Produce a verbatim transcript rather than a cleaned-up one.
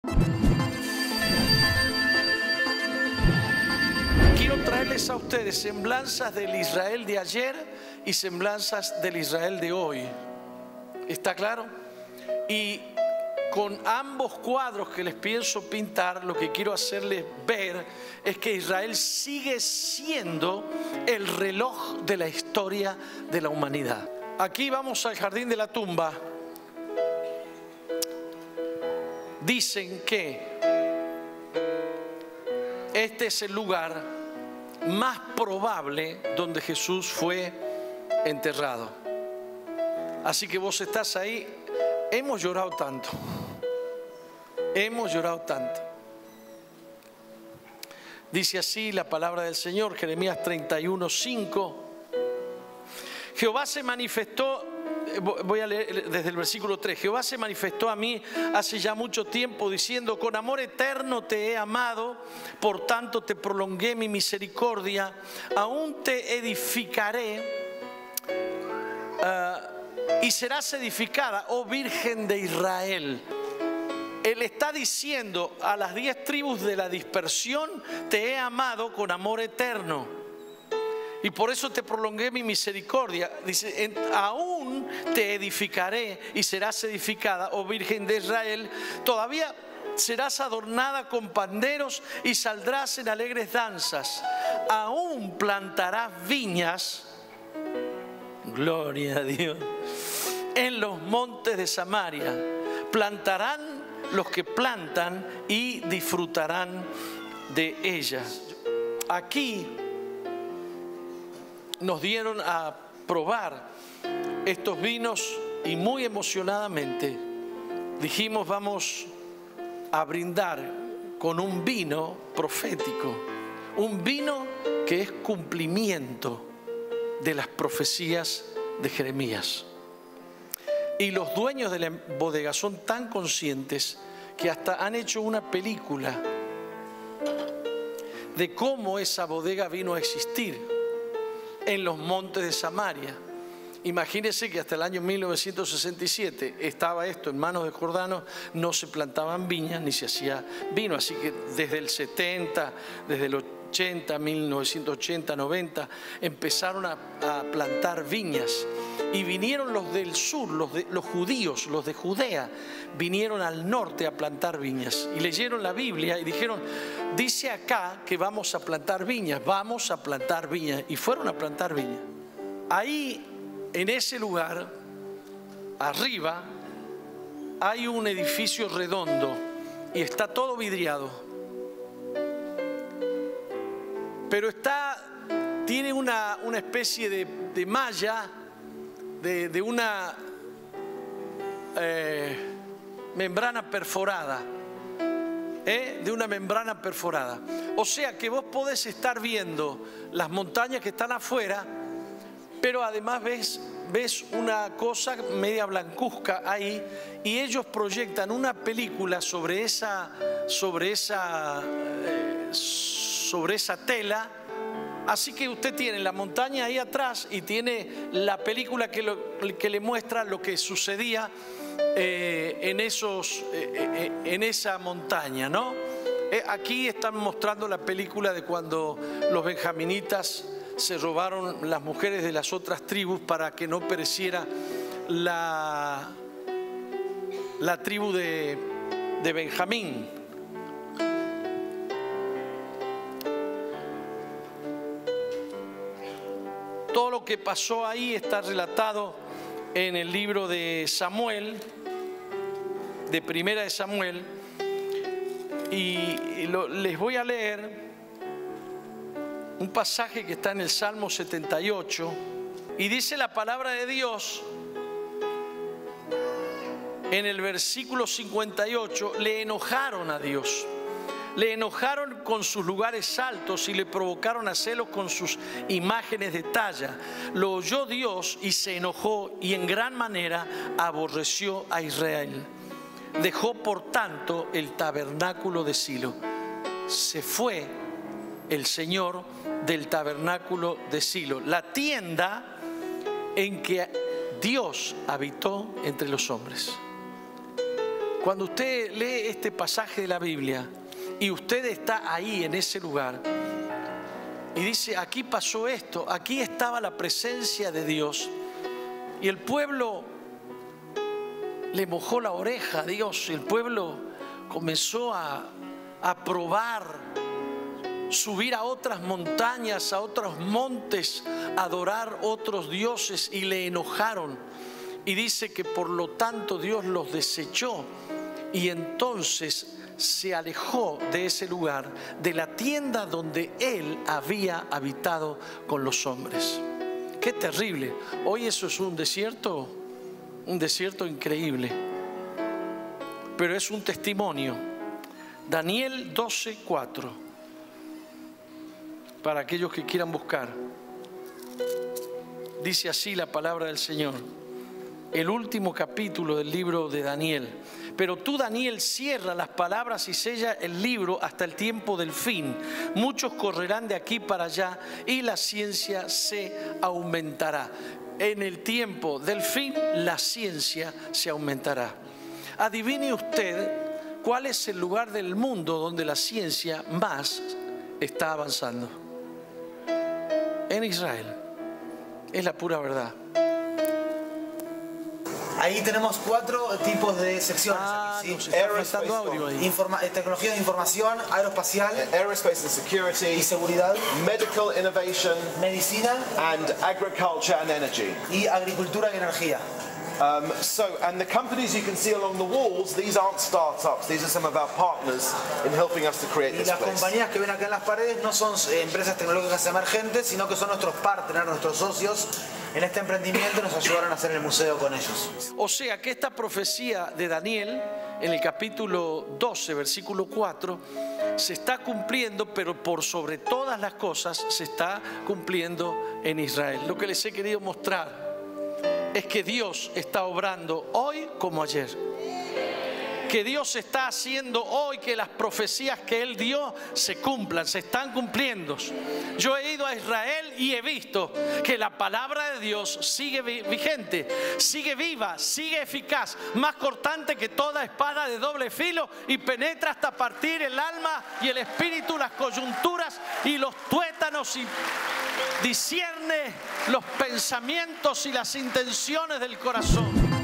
Quiero traerles a ustedes semblanzas del Israel de ayer y semblanzas del Israel de hoy. ¿Está claro? Y con ambos cuadros que les pienso pintar, lo que quiero hacerles ver es que Israel sigue siendo el reloj de la historia de la humanidad. Aquí vamos al jardín de la tumba. Dicen que este es el lugar más probable donde Jesús fue enterrado. Así que vos estás ahí. Hemos llorado tanto. Hemos llorado tanto. Dice así la palabra del Señor, Jeremías treinta y uno, cinco. Jehová se manifestó, voy a leer desde el versículo tres. Jehová se manifestó a mí hace ya mucho tiempo diciendo: con amor eterno te he amado, por tanto te prolongué mi misericordia, aún te edificaré uh, y serás edificada, oh Virgen de Israel. Él está diciendo a las diez tribus de la dispersión: te he amado con amor eterno y por eso te prolongué mi misericordia. Dice: aún te edificaré y serás edificada, oh Virgen de Israel. Todavía serás adornada con panderos y saldrás en alegres danzas. Aún plantarás viñas, gloria a Dios, en los montes de Samaria. Plantarán los que plantan y disfrutarán de ellas. Aquí nos dieron a probar estos vinos y muy emocionadamente dijimos: vamos a brindar con un vino profético, un vino que es cumplimiento de las profecías de Jeremías. Y los dueños de la bodega son tan conscientes que hasta han hecho una película de cómo esa bodega vino a existir en los montes de Samaria. Imagínense que hasta el año mil novecientos sesenta y siete estaba esto en manos de jordanos, no se plantaban viñas ni se hacía vino. Así que desde el setenta, desde el ochenta, mil novecientos ochenta, noventa, empezaron a, a plantar viñas. Y vinieron los del sur, los, de, los judíos, los de Judea, vinieron al norte a plantar viñas. Y leyeron la Biblia y dijeron: dice acá que vamos a plantar viñas, vamos a plantar viñas. Y fueron a plantar viñas. Ahí, en ese lugar, arriba, hay un edificio redondo y está todo vidriado. Pero está, tiene una, una especie de, de malla, de, de una eh, membrana perforada, ¿eh? de una membrana perforada. O sea que vos podés estar viendo las montañas que están afuera, pero además ves, ves una cosa media blancuzca ahí, y ellos proyectan una película sobre esa, sobre esa, eh, sobre esa tela. Así que usted tiene la montaña ahí atrás y tiene la película que, lo, que le muestra lo que sucedía eh, en, esos, eh, en esa montaña, ¿no? Eh, aquí están mostrando la película de cuando los benjaminitas se robaron las mujeres de las otras tribus para que no pereciera la, la tribu de, de Benjamín. Todo lo que pasó ahí está relatado en el libro de Samuel, de Primera de Samuel, y lo, les voy a leer un pasaje que está en el Salmo setenta y ocho, y dice la palabra de Dios en el versículo cincuenta y ocho: le enojaron a Dios. Le enojaron con sus lugares altos y le provocaron a celos con sus imágenes de talla. Lo oyó Dios y se enojó y en gran manera aborreció a Israel. Dejó por tanto el tabernáculo de Silo. Se fue el Señor del tabernáculo de Silo, la tienda en que Dios habitó entre los hombres. Cuando usted lee este pasaje de la Biblia y usted está ahí en ese lugar y dice, aquí pasó esto, aquí estaba la presencia de Dios, y el pueblo le mojó la oreja a Dios, y el pueblo comenzó a, a probar, subir a otras montañas, a otros montes, adorar otros dioses, y le enojaron. Y dice que por lo tanto Dios los desechó, y entonces se alejó de ese lugar, de la tienda donde Él había habitado con los hombres. ¡Qué terrible! Hoy eso es un desierto, un desierto increíble, pero es un testimonio. Daniel doce cuatro, para aquellos que quieran buscar. Dice así la palabra del Señor, el último capítulo del libro de Daniel. Pero tú, Daniel, cierra las palabras y sella el libro hasta el tiempo del fin. Muchos correrán de aquí para allá y la ciencia se aumentará. En el tiempo del fin, la ciencia se aumentará. Adivine usted cuál es el lugar del mundo donde la ciencia más está avanzando. En Israel. Es la pura verdad. Ahí tenemos cuatro tipos de secciones. Ah, aquí, ¿sí? Nos está faltando audio ahí. Informa tecnología de información, aeroespacial, aerospace and security, y seguridad, medical innovation, medicina, and agriculture and energy. y agricultura y energía. Um, so, and the companies you can see along the walls, these aren't startups, these are some of our partners in helping us to create Y this las place. compañías que ven acá en las paredes no son eh, empresas tecnológicas emergentes, sino que son nuestros partners, nuestros socios en este emprendimiento, y nos ayudaron a hacer el museo con ellos. O sea que esta profecía de Daniel, en el capítulo doce, versículo cuatro, se está cumpliendo, pero por sobre todas las cosas se está cumpliendo en Israel. Lo que les he querido mostrar es que Dios está obrando hoy como ayer. Que Dios está haciendo hoy que las profecías que Él dio se cumplan, se están cumpliendo. Yo he ido a Israel y he visto que la palabra de Dios sigue vigente, sigue viva, sigue eficaz, más cortante que toda espada de doble filo, y penetra hasta partir el alma y el espíritu, las coyunturas y los tuétanos, y discierne los pensamientos y las intenciones del corazón.